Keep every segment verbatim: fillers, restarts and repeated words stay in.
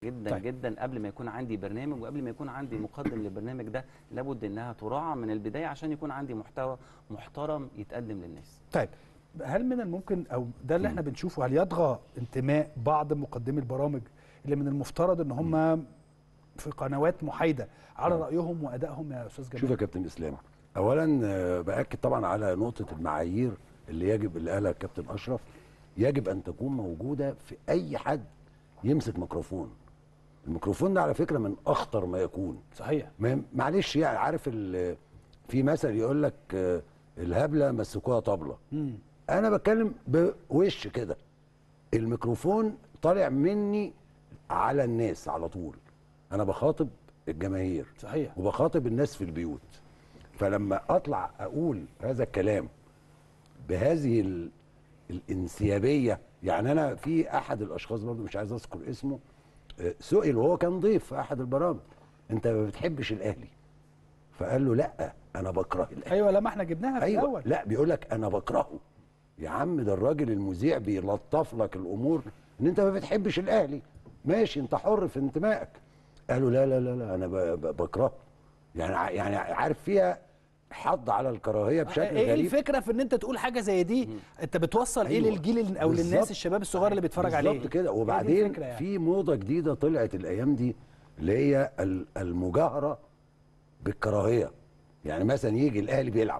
جدا طيب. جدا قبل ما يكون عندي برنامج وقبل ما يكون عندي مقدم للبرنامج ده لابد انها تراعى من البدايه عشان يكون عندي محتوى محترم يتقدم للناس. طيب هل من الممكن او ده اللي احنا بنشوفه، هل يطغى انتماء بعض مقدمي البرامج اللي من المفترض ان هم في قنوات محايده على رايهم وادائهم يا استاذ جمال؟ شوف يا كابتن اسلام، اولا باكد طبعا على نقطه المعايير اللي يجب اللي قالها الكابتن اشرف، يجب ان تكون موجوده في اي حد يمسك ميكروفون. الميكروفون ده على فكره من اخطر ما يكون. صحيح. معلش يعني عارف في مثل يقول لك الهبله مسكوها طبله. مم. انا بتكلم بوش كده، الميكروفون طالع مني على الناس على طول، انا بخاطب الجماهير. صحيح. وبخاطب الناس في البيوت، فلما اطلع اقول هذا الكلام بهذه ال... الانسيابيه، يعني انا في احد الاشخاص برضو مش عايز اذكر اسمه سئل وهو كان ضيف في احد البرامج، انت ما بتحبش الاهلي؟ فقال له لا انا بكره الاهلي. ايوه لما احنا جبناها في أيوة. الاول. لا بيقول لك انا بكرهه. يا عم ده الراجل المذيع بيلطف لك الامور ان انت ما بتحبش الاهلي، ماشي انت حر في انتمائك. قالوا لا لا لا, لا انا بكرهه. يعني يعني عارف فيها حض على الكراهيه بشكل ايه غريب. ايه الفكره في ان انت تقول حاجه زي دي؟ مم. انت بتوصل أيوة. ايه للجيل او للناس الشباب الصغير اللي بيتفرج عليه؟ بالظبط كده. وبعدين يعني. في موضه جديده طلعت الايام دي اللي هي المجاهره بالكراهيه. يعني مثلا يجي الاهلي بيلعب،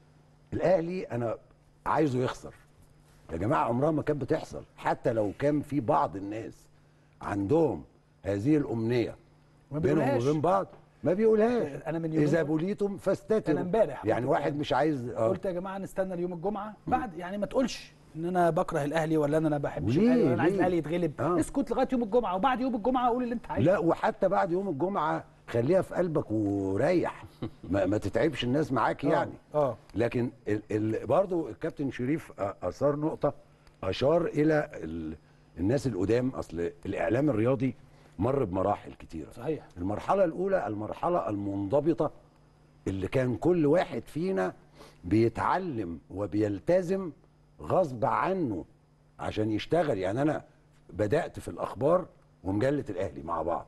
الاهلي انا عايزه يخسر. يا جماعه عمرها ما كانت بتحصل، حتى لو كان في بعض الناس عندهم هذه الامنيه بينهم وبين بعض ما بيقولهاش. انا من اذا بوليتم فاستتروا. انا امبارح يعني واحد مش عايز آه. قلت يا جماعه نستنى اليوم الجمعه بعد، يعني ما تقولش ان انا بكره الاهلي ولا انا ما بحبش الاهلي ولا انا عايز الاهلي يتغلب. آه. اسكت لغايه يوم الجمعه، وبعد يوم الجمعه قول اللي انت عايزه. لا وحتى بعد يوم الجمعه خليها في قلبك وريح ما, ما تتعبش الناس معاك يعني. اه لكن ال ال برضو الكابتن شريف اثار نقطه، اشار الى ال الناس القدام. اصل الاعلام الرياضي مر بمراحل كتيره. صحيح. المرحله الاولى المرحله المنضبطه اللي كان كل واحد فينا بيتعلم وبيلتزم غصب عنه عشان يشتغل. يعني انا بدات في الاخبار ومجله الاهلي مع بعض،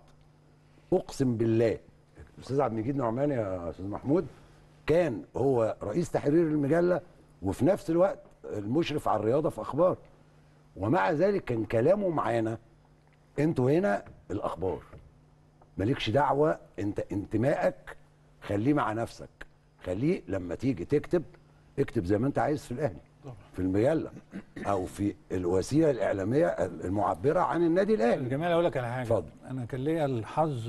اقسم بالله الاستاذ عبد المجيد نعمان يا استاذ محمود كان هو رئيس تحرير المجله وفي نفس الوقت المشرف على الرياضه في اخبار، ومع ذلك كان كلامه معانا انتوا هنا الاخبار مالكش دعوه، انت انتمائك خليه مع نفسك، خليه لما تيجي تكتب اكتب زي ما انت عايز في الاهلي في المجله او في الوسيله الاعلاميه المعبره عن النادي الاهلي. جمال اقول لك على حاجه. اتفضل. انا كان ليا الحظ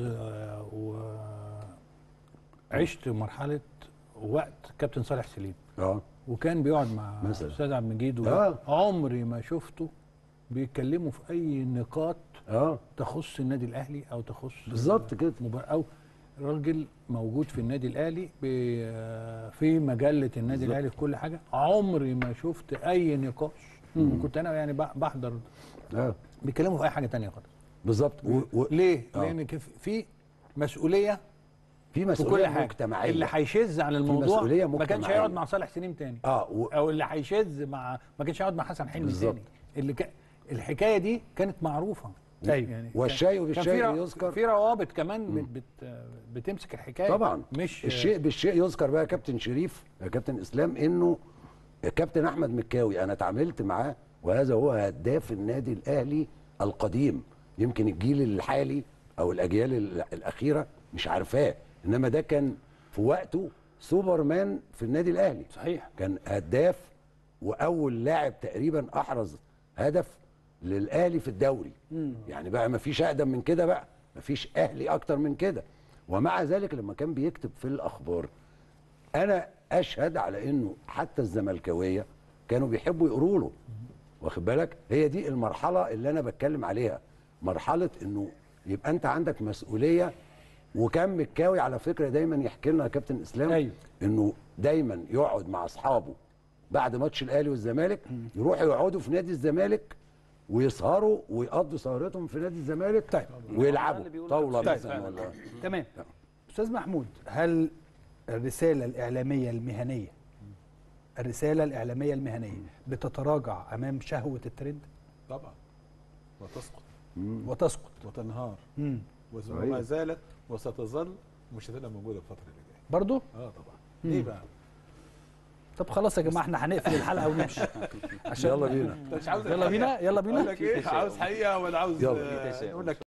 وعشت مرحله وقت كابتن صالح سليم. اه وكان بيقعد مع الاستاذ عبد المجيد آه. عمري ما شفته بيتكلموا في اي نقاط اه تخص النادي الاهلي او تخص بالظبط كده او راجل موجود في النادي الاهلي في مجله النادي بالزبط. الاهلي في كل حاجه. عمري ما شفت اي نقاش وكنت انا يعني بحضر اه بيتكلموا في اي حاجه ثانيه خالص. بالظبط. و... و... ليه؟ آه. لان في مسؤوليه في مسؤوليه في كل حاجة. مجتمعيه. اللي هيشذ عن الموضوع ما كانش هيقعد مع صالح سليم تاني. اه و... او اللي هيشذ مع ما كانش هيقعد مع حسن حلمي تاني. اللي ك... الحكايه دي كانت معروفه. ايوه يعني والشاي وبالشاي يذكر. في روابط كمان بت بتمسك الحكايه طبعا. مش الشيء بالشيء يذكر بقى يا كابتن شريف يا كابتن اسلام، انه كابتن احمد مكاوي انا اتعاملت معاه وهذا هو هداف النادي الاهلي القديم. يمكن الجيل الحالي او الاجيال الاخيره مش عارفاه، انما ده كان في وقته سوبرمان في النادي الاهلي. صحيح. كان هداف واول لاعب تقريبا احرز هدف للاهلي في الدوري. مم. يعني بقى ما فيش اقدم من كده، بقى ما فيش اهلي اكتر من كده. ومع ذلك لما كان بيكتب في الاخبار انا اشهد على انه حتى الزملكاويه كانوا بيحبوا يقروا له. واخد بالك؟ هي دي المرحله اللي انا بتكلم عليها، مرحله انه يبقى انت عندك مسؤوليه. وكان مكاوي على فكره دايما يحكي لنا يا كابتن اسلام أيوه. انه دايما يقعد مع اصحابه بعد ماتش الاهلي والزمالك يروحوا يقعدوا في نادي الزمالك ويسهروا ويقضوا سهرتهم في نادي الزمالك. طيب. ويلعبوا طاوله طيب. مثلا ولا تمام. استاذ محمود، هل الرساله الاعلاميه المهنيه الرساله الاعلاميه المهنيه بتتراجع امام شهوه الترند؟ طبعا وتسقط. وتسقط. وتنهار مم. وما زالت وستظل ومش هتبقى موجوده الفتره اللي جايه. برضو اه طبعا. ليه بقى؟ طب خلاص يا جماعه احنا هنقفل الحلقه ونمشي. يلا بينا. انت مش عاوز يلا بينا يلا بينا. اقول لك ايه؟ عاوز حقيقه ولا عاوز يلا. آه، نقول لك